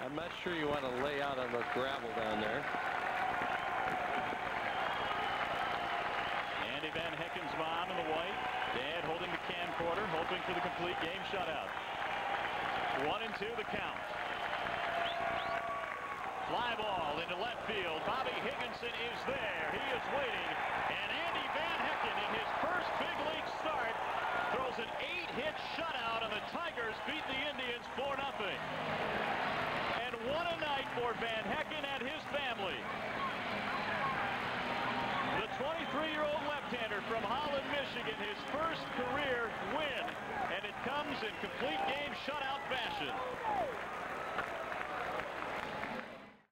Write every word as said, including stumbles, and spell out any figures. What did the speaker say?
I'm not sure you want to lay out on the gravel down there. Andy Van Hekken's mom in the white. Dad holding the camcorder, hoping for the complete game shutout. One and two the count. Fly ball into left field. Bobby Higginson is there. He is waiting. And Andy Van Hekken in his first big league start throws an eight-hit shutout, and the Tigers beat the Indians four nothing. And what a night for Van Hekken and his family. The twenty-three-year-old left-hander from Holland, Michigan, his first career win, and it comes in complete game shutout fashion.